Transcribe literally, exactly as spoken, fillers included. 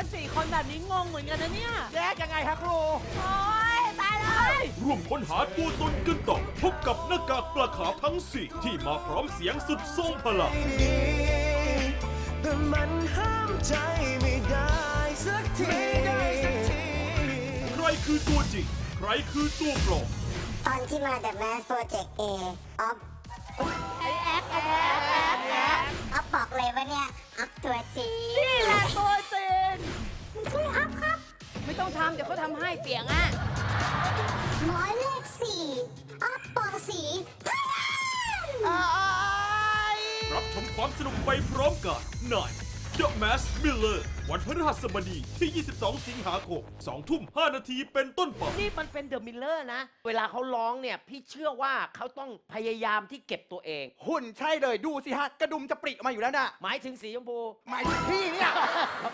กันสี่คนแบบนี้งงเหมือนกันนะเนี่ยแยกยังไงฮะครูโอ๊ยตายเลยร่วมค้นหาตัวตนกันต่อพบกับหน้ากากปลาขาวทั้งสี่ที่มาพร้อมเสียงสุดทรงพลังแต่มันห้ามใจไม่ได้สักทีใครคือตัวจริง ใครคือตัวปลอมตอนที่มา The Mass Project A ออฟไอ้แอ๊กแอ๊กแอ๊กแอ๊กแอ๊กออฟบอกเลยว่าเนี่ยออฟตัวจริงนี่แหละตัวจริงชื่อออฟครับไม่ต้องทำเดี๋ยวเขาทำให้เสียงอ่ะหมายเลขสี่ออฟปองสีไทยแลนด์รับชมความสนุกไปพร้อมกันใน The Mask Miller วันพฤหัสบดีที่ ยี่สิบสอง สิงหาคม สองทุ่มห้านาทีเป็นต้นไปนี่มันเป็นเดอะมิลเลอร์นะ เวลาเขาร้องเนี่ย พี่เชื่อว่าเขาต้องพยายามที่เก็บตัวเองหุ่นใช่เลยดูสิฮะ กระดุมจะปริออกมาอยู่แล้วน่ะหมายถึงสีชมพูหมายถึงพี่เนี่ย